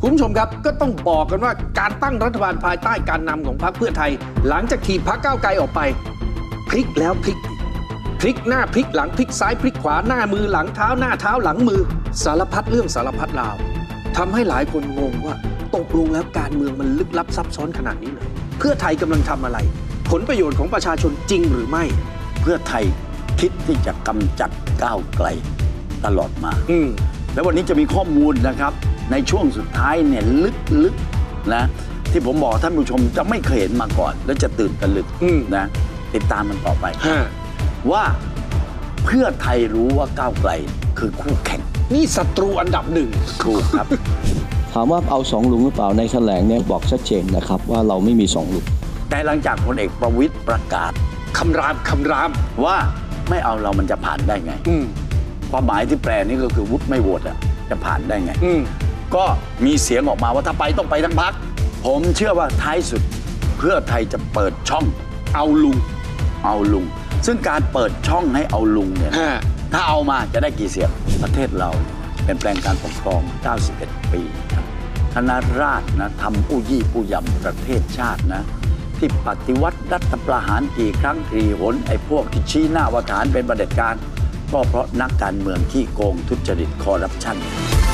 คุณผู้ชมครับก็ต้องบอกกันว่าการตั้งรัฐบาลภายใต้การนำของพรรคเพื่อไทยหลังจากถีบพรรคก้าวไกลออกไปพลิกแล้วพลิกพลิกหน้าพลิกหลังพลิกซ้ายพลิกขวาหน้ามือหลังเท้าหน้าเท้าหลังมือสารพัดเรื่องสารพัดราวทำให้หลายคนงงว่าตกลงแล้วการเมืองมันลึกลับซับซ้อนขนาดนี้เลยเพื่อไทยกำลังทำอะไรผลประโยชน์ของประชาชนจริงหรือไม่เพื่อไทยคิดที่จะกำจัดก้าวไกลตลอดมาแล้ววันนี้จะมีข้อมูลนะครับในช่วงสุดท้ายเนี่ยลึกๆนะที่ผมบอกท่านผู้ชมจะไม่เคยเห็นมาก่อนแล้วจะตื่นตะลึกนะติดตามมันต่อไปว่าเพื่อไทยรู้ว่าก้าวไกลคือคู่แข่งนี่ศัตรูอันดับหนึ่งถูกครับถามว่าเอา2 ลุงหรือเปล่าในแถลงเนี่ยบอกชัดเจนนะครับว่าเราไม่มี2 ลุงแต่หลังจากพลเอกประวิตรประกาศคำรามว่าไม่เอาเรามันจะผ่านได้ไงความหมายที่แปลนี่ก็คือวุฒิไม่โหวตอ่ะจะผ่านได้ไงก็มีเสียงออกมาว่าถ้าไปต้องไปทั้งพรรคผมเชื่อว่าท้ายสุดเพื่อไทยจะเปิดช่องเอาลุงซึ่งการเปิดช่องให้เอาลุงเนี่ยถ้าเอามาจะได้กี่เสียงประเทศเราเป็นแปลงการปกครอง91 ปีคณะราษฎรนะทำผู้ยี่ผู้ยำประเทศชาตินะที่ปฏิวัติรัฐประหารกี่ครั้งกี่หนไอ้พวกที่ชี้หน้าว่าฐานเป็นเผด็จการก็เพราะนักการเมืองขี้โกงทุจริตคอร์รัปชัน